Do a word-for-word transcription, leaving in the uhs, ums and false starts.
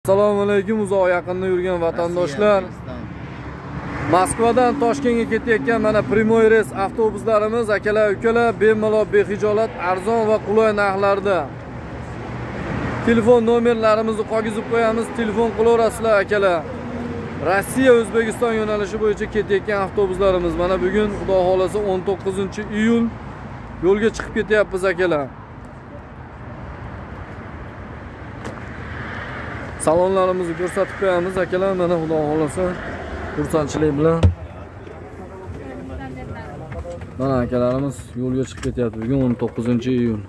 Assalomu alaykum uzoq yaqinda yurgan vatandoshlar. Moskvadan Toshkentga ketayotgan mana Primoy reys avtobuslarimiz akalar ukalar bemalol bexijolat arzon va qulay narxlarda. Telefon nomerlarimizni qoldirib qo'yamiz, telefon qilaverasizlar akalar. Rossiya O'zbekiston yo'nalishi bo'yicha ketayotgan avtobuslarimiz mana bugun xudo xolasa o'n to'qqizinchi iyul yo'lga chiqib ketyapmiz akalar. Salonlarimizni ko'rsatib qo'yamiz akalar, mana xudo xolasa xursandchilik bilan. Mana akalarimiz yo'lga chiqib ketyapti. Bugun o'n to'qqizinchi iyul.